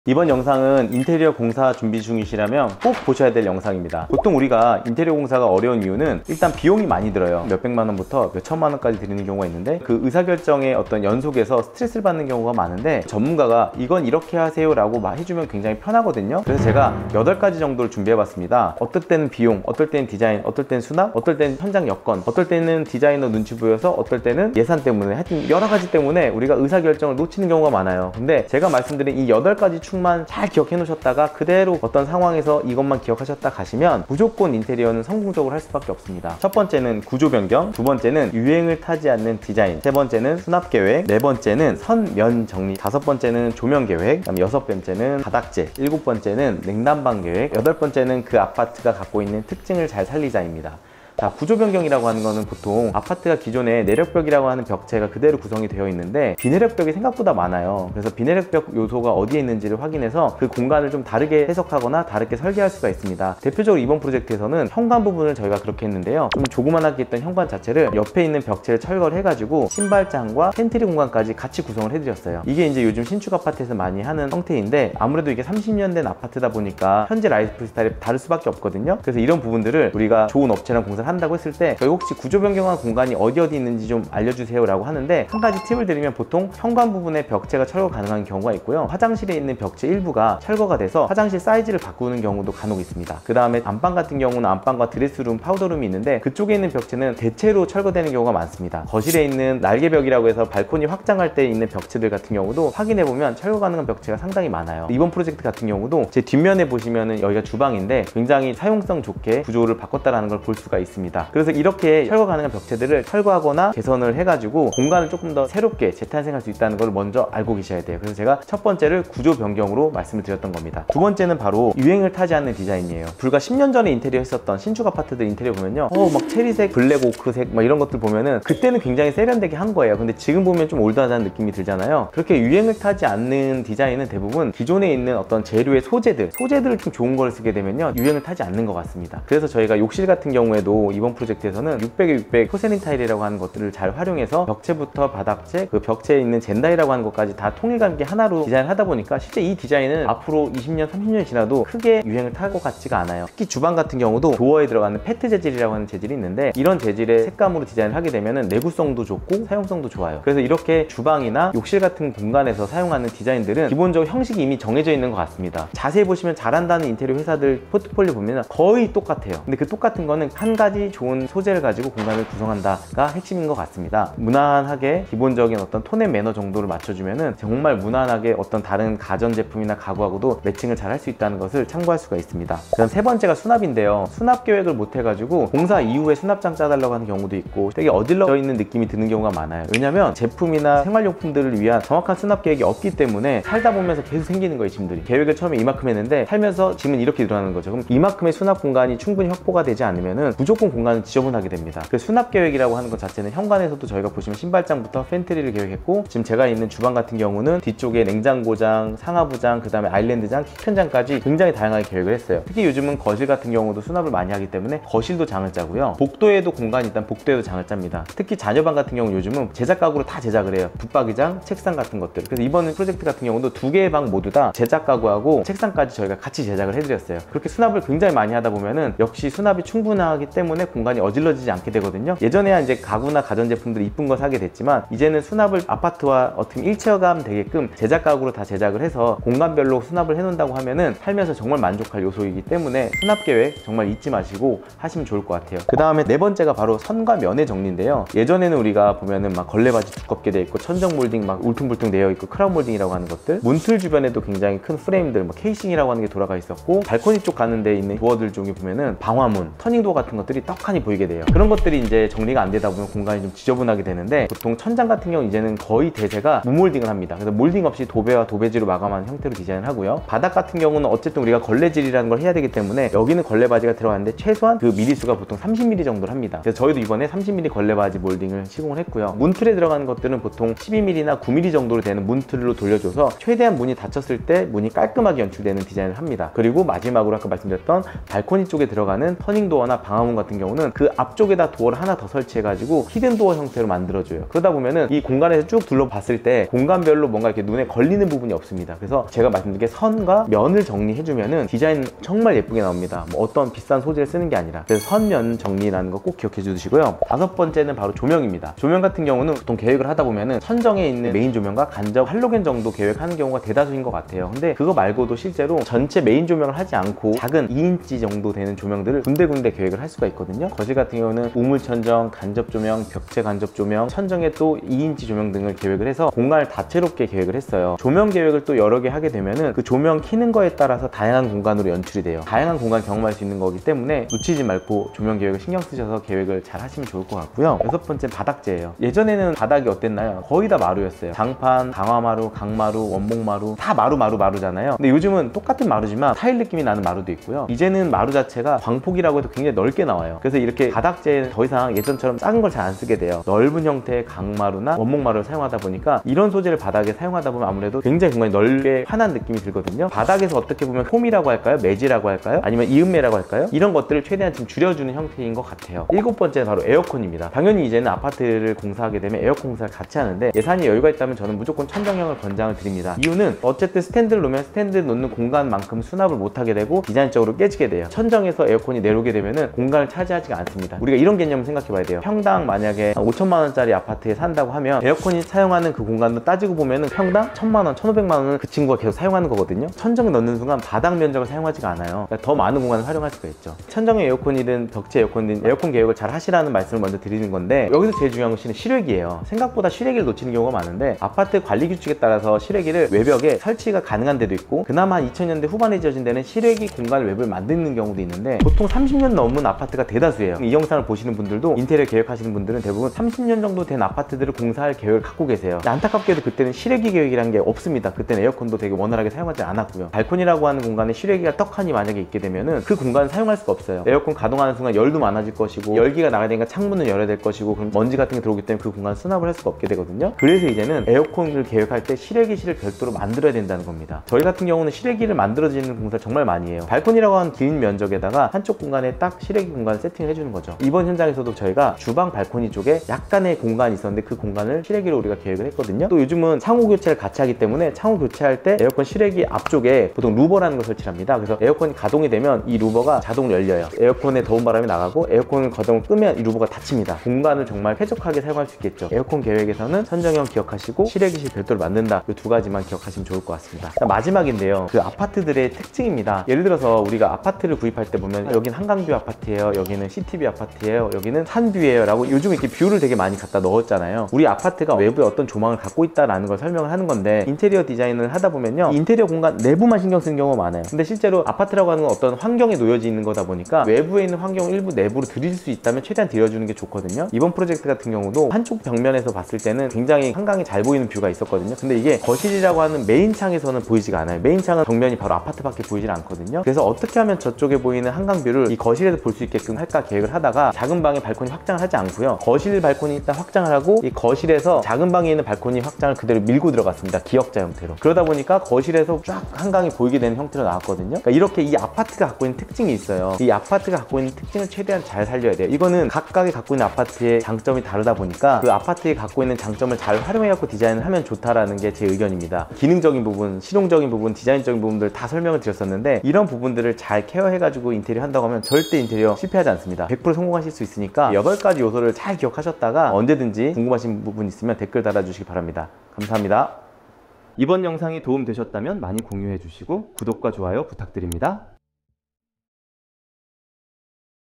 이번 영상은 인테리어 공사 준비 중이시라면 꼭 보셔야 될 영상입니다. 보통 우리가 인테리어 공사가 어려운 이유는 일단 비용이 많이 들어요. 몇백만 원부터 몇천만 원까지 드리는 경우가 있는데 그 의사결정의 어떤 연속에서 스트레스를 받는 경우가 많은데 전문가가 이건 이렇게 하세요 라고 해주면 굉장히 편하거든요. 그래서 제가 8가지 정도를 준비해 봤습니다. 어떨 때는 비용, 어떨 때는 디자인, 어떨 때는 수납, 어떨 때는 현장 여건, 어떨 때는 디자이너 눈치 보여서, 어떨 때는 예산 때문에, 하여튼 여러 가지 때문에 우리가 의사결정을 놓치는 경우가 많아요. 근데 제가 말씀드린 이 8가지 축만 잘 기억해 놓으셨다가 그대로 어떤 상황에서 이것만 기억하셨다 가시면 무조건 인테리어는 성공적으로 할 수밖에 없습니다. 첫 번째는 구조 변경, 두 번째는 유행을 타지 않는 디자인, 세 번째는 수납 계획, 네 번째는 선, 면 정리, 다섯 번째는 조명 계획, 그다음 여섯 번째는 바닥재, 일곱 번째는 냉난방 계획, 여덟 번째는 그 아파트가 갖고 있는 특징을 잘 살리자입니다. 자, 구조 변경이라고 하는 거는 보통 아파트가 기존에 내력벽이라고 하는 벽체가 그대로 구성이 되어 있는데 비내력벽이 생각보다 많아요. 그래서 비내력벽 요소가 어디에 있는지를 확인해서 그 공간을 좀 다르게 해석하거나 다르게 설계할 수가 있습니다. 대표적으로 이번 프로젝트에서는 현관 부분을 저희가 그렇게 했는데요. 좀 조그만하게 있던 현관 자체를 옆에 있는 벽체를 철거를 해가지고 신발장과 팬트리 공간까지 같이 구성을 해드렸어요. 이게 이제 요즘 신축 아파트에서 많이 하는 형태인데 아무래도 이게 30년 된 아파트다 보니까 현재 라이프 스타일이 다를 수밖에 없거든요. 그래서 이런 부분들을 우리가 좋은 업체랑 공사를 한다고 했을 때 저희 혹시 구조 변경한 공간이 어디 있는지 좀 알려주세요 라고 하는데 한 가지 팁을 드리면 보통 현관 부분에 벽체가 철거 가능한 경우가 있고요. 화장실에 있는 벽체 일부가 철거가 돼서 화장실 사이즈를 바꾸는 경우도 간혹 있습니다. 그 다음에 안방 같은 경우는 안방과 드레스룸, 파우더룸이 있는데 그쪽에 있는 벽체는 대체로 철거되는 경우가 많습니다. 거실에 있는 날개벽이라고 해서 발코니 확장할 때 있는 벽체들 같은 경우도 확인해보면 철거 가능한 벽체가 상당히 많아요. 이번 프로젝트 같은 경우도 제 뒷면에 보시면은 여기가 주방인데 굉장히 사용성 좋게 구조를 바꿨다라는 걸 볼 수가 있습니다. 그래서 이렇게 철거 가능한 벽체들을 철거하거나 개선을 해가지고 공간을 조금 더 새롭게 재탄생할 수 있다는 걸 먼저 알고 계셔야 돼요. 그래서 제가 첫 번째를 구조 변경으로 말씀을 드렸던 겁니다. 두 번째는 바로 유행을 타지 않는 디자인이에요. 불과 10년 전에 인테리어 했었던 신축 아파트들 인테리어 보면요, 막 체리색, 블랙 오크색 막 이런 것들 보면은 그때는 굉장히 세련되게 한 거예요. 근데 지금 보면 좀 올드하다는 느낌이 들잖아요. 그렇게 유행을 타지 않는 디자인은 대부분 기존에 있는 어떤 재료의 소재들을 좀 좋은 걸 쓰게 되면요 유행을 타지 않는 것 같습니다. 그래서 저희가 욕실 같은 경우에도 이번 프로젝트에서는 600에 600 포세린 타일이라고 하는 것들을 잘 활용해서 벽체부터 바닥재, 그 벽체에 있는 젠다이라고 하는 것까지 다 통일감 있게 하나로 디자인을 하다 보니까 실제 이 디자인은 앞으로 20년, 30년 지나도 크게 유행을 탈 것 같지가 않아요. 특히 주방 같은 경우도 도어에 들어가는 페트 재질이라고 하는 재질이 있는데 이런 재질의 색감으로 디자인을 하게 되면 내구성도 좋고 사용성도 좋아요. 그래서 이렇게 주방이나 욕실 같은 공간에서 사용하는 디자인들은 기본적으로 형식이 이미 정해져 있는 것 같습니다. 자세히 보시면 잘한다는 인테리어 회사들 포트폴리오 보면 거의 똑같아요. 근데 그 똑같은 거는 한 가지 좋은 소재를 가지고 공간을 구성한다가 핵심인 것 같습니다. 무난하게 기본적인 어떤 톤 앤 매너 정도를 맞춰주면은 정말 무난하게 어떤 다른 가전제품이나 가구하고도 매칭을 잘 할 수 있다는 것을 참고할 수가 있습니다. 그다음 세 번째가 수납인데요. 수납 계획을 못 해가지고 공사 이후에 수납장 짜달라고 하는 경우도 있고 되게 어질러 있는 느낌이 드는 경우가 많아요. 왜냐면 제품이나 생활용품들을 위한 정확한 수납 계획이 없기 때문에 살다 보면서 계속 생기는 거예요, 짐들이. 계획을 처음에 이만큼 했는데 살면서 짐은 이렇게 늘어나는 거죠. 그럼 이만큼의 수납 공간이 충분히 확보가 되지 않으면은 무조건 공간은 지저분하게 됩니다. 그 수납 계획이라고 하는 것 자체는 현관에서도 저희가 보시면 신발장부터 팬트리를 계획했고, 지금 제가 있는 주방 같은 경우는 뒤쪽에 냉장고장, 상하부장, 그 다음에 아일랜드장, 키큰장까지 굉장히 다양하게 계획을 했어요. 특히 요즘은 거실 같은 경우도 수납을 많이 하기 때문에 거실도 장을 짜고요. 복도에도 공간이 있다면 복도에도 장을 짭니다. 특히 자녀방 같은 경우 요즘은 제작 가구로 다 제작을 해요. 붙박이장, 책상 같은 것들. 그래서 이번 프로젝트 같은 경우도 2개의 방 모두 다 제작 가구하고 책상까지 저희가 같이 제작을 해드렸어요. 그렇게 수납을 굉장히 많이 하다 보면은 역시 수납이 충분하기 때문에 공간이 어질러지지 않게 되거든요. 예전에야 이제 가구나 가전제품들 이쁜 거 사게 됐지만 이제는 수납을 아파트와 어떻게 일체감 되게끔 제작 가구로 다 제작을 해서 공간별로 수납을 해놓는다고 하면은 살면서 정말 만족할 요소이기 때문에 수납 계획 정말 잊지 마시고 하시면 좋을 것 같아요. 그 다음에 네 번째가 바로 선과 면의 정리인데요. 예전에는 우리가 보면은 막 걸레바지 두껍게 되어 있고 천정 몰딩 막 울퉁불퉁 되어 있고 크라운 몰딩이라고 하는 것들, 문틀 주변에도 굉장히 큰 프레임들, 뭐 케이싱이라고 하는 게 돌아가 있었고, 발코니 쪽 가는 데 있는 도어들 쪽에 보면은 방화문, 터닝도어 같은 것들이 떡하니 보이게 돼요. 그런 것들이 이제 정리가 안 되다 보면 공간이 좀 지저분하게 되는데, 보통 천장 같은 경우 이제는 거의 대세가 무몰딩을 합니다. 그래서 몰딩 없이 도배와 도배지로 마감하는 형태로 디자인을 하고요. 바닥 같은 경우는 어쨌든 우리가 걸레질이라는 걸 해야 되기 때문에 여기는 걸레바지가 들어가는데 최소한 그 미리수가 보통 30mm 정도를 합니다. 그래서 저희도 이번에 30mm 걸레바지 몰딩을 시공을 했고요. 문틀에 들어가는 것들은 보통 12mm나 9mm 정도로 되는 문틀로 돌려줘서 최대한 문이 닫혔을 때 문이 깔끔하게 연출되는 디자인을 합니다. 그리고 마지막으로 아까 말씀드렸던 발코니 쪽에 들어가는 터닝도어나 방화문 같은 같은 경우는 그 앞쪽에다 도어를 하나 더 설치해가지고 히든 도어 형태로 만들어줘요. 그러다 보면은 이 공간에서 쭉 둘러봤을 때 공간별로 뭔가 이렇게 눈에 걸리는 부분이 없습니다. 그래서 제가 말씀드린 게 선과 면을 정리해주면은 디자인 정말 예쁘게 나옵니다. 뭐 어떤 비싼 소재를 쓰는 게 아니라. 그래서 선면 정리라는 거 꼭 기억해 주시고요. 다섯 번째는 바로 조명입니다. 조명 같은 경우는 보통 계획을 하다 보면은 천정에 있는 메인 조명과 간접 할로겐 정도 계획하는 경우가 대다수인 것 같아요. 근데 그거 말고도 실제로 전체 메인 조명을 하지 않고 작은 2인치 정도 되는 조명들을 군데군데 계획을 할 수가 있거든요. 거실 같은 경우는 우물 천정, 간접 조명, 벽체 간접 조명, 천정에 또 2인치 조명 등을 계획을 해서 공간을 다채롭게 계획을 했어요. 조명 계획을 또 여러 개 하게 되면은 그 조명 켜는 거에 따라서 다양한 공간으로 연출이 돼요. 다양한 공간 경험할 수 있는 거기 때문에 놓치지 말고 조명 계획을 신경 쓰셔서 계획을 잘 하시면 좋을 것 같고요. 여섯 번째, 바닥재예요. 예전에는 바닥이 어땠나요? 거의 다 마루였어요. 장판, 강화마루, 강마루, 원목마루 다 마루잖아요. 근데 요즘은 똑같은 마루지만 타일 느낌이 나는 마루도 있고요. 이제는 마루 자체가 광폭이라고 해도 굉장히 넓게 나와요. 그래서 이렇게 바닥재는 더 이상 예전처럼 작은 걸 잘 안 쓰게 돼요. 넓은 형태의 강마루나 원목마루를 사용하다 보니까 이런 소재를 바닥에 사용하다 보면 아무래도 굉장히 공간이 넓게 환한 느낌이 들거든요. 바닥에서 어떻게 보면 폼이라고 할까요? 매지라고 할까요? 아니면 이음매라고 할까요? 이런 것들을 최대한 지금 줄여주는 형태인 것 같아요. 일곱 번째는 바로 에어컨입니다. 당연히 이제는 아파트를 공사하게 되면 에어컨 공사를 같이 하는데 예산이 여유가 있다면 저는 무조건 천정형을 권장을 드립니다. 이유는 어쨌든 스탠드를 놓으면 스탠드 놓는 공간만큼 수납을 못하게 되고 디자인적으로 깨지게 돼요. 천정에서 에어컨이 내려오게 되면은 공간을 차지하지가 않습니다. 우리가 이런 개념을 생각해 봐야 돼요. 평당 만약에 5천만 원짜리 아파트에 산다고 하면 에어컨이 사용하는 그 공간도 따지고 보면은 평당 1,000만 원, 1,500만 원을 그 친구가 계속 사용하는 거거든요. 천정에 넣는 순간 바닥 면적을 사용하지가 않아요. 그러니까 더 많은 공간을 활용할 수가 있죠. 천정의 에어컨이든 벽체 에어컨이든 에어컨 계획을 잘 하시라는 말씀을 먼저 드리는 건데 여기서 제일 중요한 것은 실외기예요. 생각보다 실외기를 놓치는 경우가 많은데 아파트 관리 규칙에 따라서 실외기를 외벽에 설치가 가능한 데도 있고 그나마 2000년대 후반에 지어진 데는 실외기 공간 외부를 만드는 경우도 있는데 보통 30년 넘은 아파트가 대다수예요. 이 영상을 보시는 분들도 인테리어 계획하시는 분들은 대부분 30년 정도 된 아파트들을 공사할 계획을 갖고 계세요. 안타깝게도 그때는 실외기 계획이라는 게 없습니다. 그때는 에어컨도 되게 원활하게 사용하지 않았고요. 발코니라고 하는 공간에 실외기가 떡하니 만약에 있게 되면은 그 공간을 사용할 수가 없어요. 에어컨 가동하는 순간 열도 많아질 것이고 열기가 나가야 되니까 창문을 열어야 될 것이고 그럼 먼지 같은 게 들어오기 때문에 그 공간을 수납을 할 수가 없게 되거든요. 그래서 이제는 에어컨을 계획할 때 실외기실을 별도로 만들어야 된다는 겁니다. 저희 같은 경우는 실외기를 만들어지는 공사를 정말 많이 해요. 발코니라고 하는 긴 면적에다가 한쪽 공간에 딱 실외기 공간을 세팅해 주는 거죠. 이번 현장에서도 저희가 주방 발코니 쪽에 약간의 공간이 있었는데 그 공간을 실외기로 우리가 계획을 했거든요. 또 요즘은 창호 교체를 같이 하기 때문에 창호 교체할 때 에어컨 실외기 앞쪽에 보통 루버라는 걸 설치합니다. 그래서 에어컨이 가동이 되면 이 루버가 자동으로 열려요. 에어컨에 더운 바람이 나가고 에어컨을 가동을 끄면 이 루버가 닫힙니다. 공간을 정말 쾌적하게 사용할 수 있겠죠. 에어컨 계획에서는 천정형 기억하시고 실외기실 별도로 만든다. 이 두 가지만 기억하시면 좋을 것 같습니다. 마지막인데요. 그 아파트들의 특징입니다. 예를 들어서 우리가 아파트를 구입할 때 보면 여기는 한강뷰 아파트예요. 여기는 시티뷰 아파트예요. 여기는 산뷰예요. 라고 요즘 이렇게 뷰를 되게 많이 갖다 넣었잖아요. 우리 아파트가 외부에 어떤 조망을 갖고 있다라는 걸 설명을 하는 건데 인테리어 디자인을 하다 보면요. 인테리어 공간 내부만 신경 쓰는 경우가 많아요. 근데 실제로 아파트라고 하는 건 어떤 환경에 놓여져 있는 거다 보니까 외부에 있는 환경을 일부 내부로 들일 수 있다면 최대한 들여주는 게 좋거든요. 이번 프로젝트 같은 경우도 한쪽 벽면에서 봤을 때는 굉장히 한강이 잘 보이는 뷰가 있었거든요. 근데 이게 거실이라고 하는 메인 창에서는 보이지가 않아요. 메인 창은 벽면이 바로 아파트밖에 보이질 않거든요. 그래서 어떻게 하면 저쪽에 보이는 한강뷰를 이 거실에서 볼 수 있게끔 할까 계획을 하다가 작은 방에 발코니 확장을 하지 않고요. 거실 발코니 일단 확장을 하고 이 거실에서 작은 방에 있는 발코니 확장을 그대로 밀고 들어갔습니다. 기역자 형태로. 그러다 보니까 거실에서 쫙 한강이 보이게 되는 형태로 나왔거든요. 그러니까 이렇게 이 아파트가 갖고 있는 특징이 있어요. 이 아파트가 갖고 있는 특징을 최대한 잘 살려야 돼요. 이거는 각각이 갖고 있는 아파트의 장점이 다르다 보니까 그 아파트에 갖고 있는 장점을 잘 활용해갖고 디자인을 하면 좋다라는 게 제 의견입니다. 기능적인 부분, 실용적인 부분, 디자인적인 부분들 다 설명을 드렸었는데 이런 부분들을 잘 케어해가지고 인테리어 한다고 하면 절대 인테리어 실패하지 않습니다. 100% 성공하실 수 있으니까 8가지 요소를 잘 기억하셨다가 언제든지 궁금하신 부분 있으면 댓글 달아주시기 바랍니다. 감사합니다. 이번 영상이 도움되셨다면 많이 공유해 주시고 구독과 좋아요 부탁드립니다.